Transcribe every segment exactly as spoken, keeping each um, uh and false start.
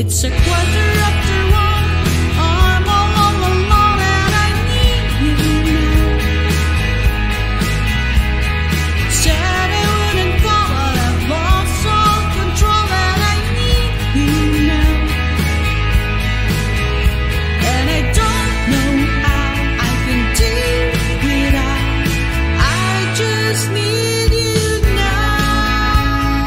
It's a quarter after one. I'm all on alone and I need you now. Said I wouldn't call, but I've lost all control and I need you now. And I don't know how I can do without. I just need you now.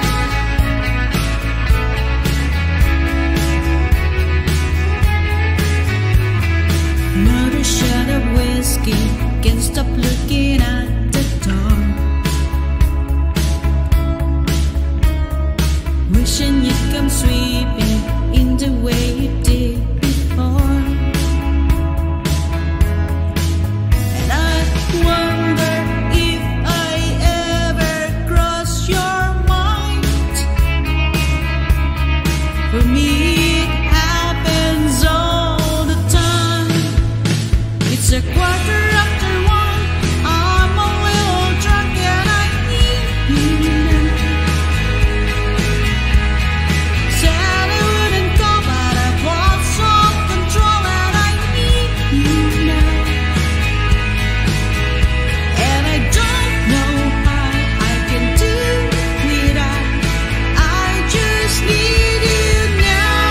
Another shot of whiskey, can't stop looking at the door. Wishing you'd come sweeping in the way you did before. And I wonder if I ever cross your mind. For me it happens all the time. It's a quarter after one. I'm a little drunk and I need you now. Said I wouldn't call, but I've lost all control and I need you now. And I don't know how I can do without. I just need you now.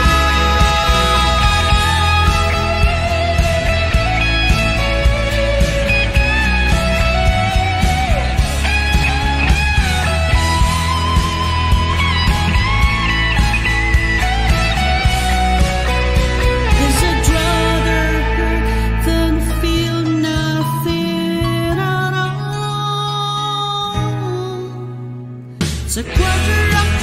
Cause I'd rather hurt than feel nothing at all. It's a quarter after